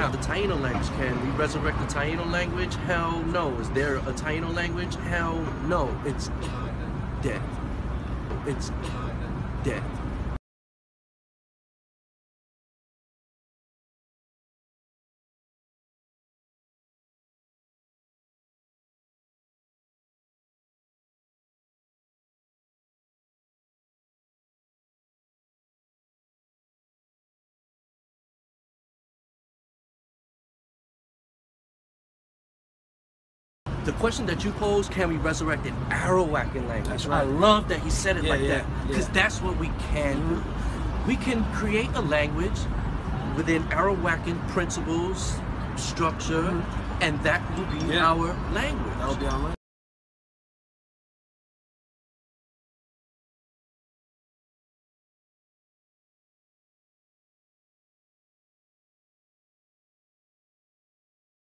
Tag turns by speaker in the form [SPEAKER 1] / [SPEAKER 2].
[SPEAKER 1] Now, the Taino language, can we resurrect the Taino language? Hell no. Is there a Taino language? Hell no. It's dead. It's dead. The question that you posed, can we resurrect an Arawakan language?
[SPEAKER 2] That's right.
[SPEAKER 1] I love that he said it like that, because
[SPEAKER 2] yeah.
[SPEAKER 1] that's what we can do. We can create a language within Arawakan principles, structure, and that will be our language.
[SPEAKER 2] That will be our language.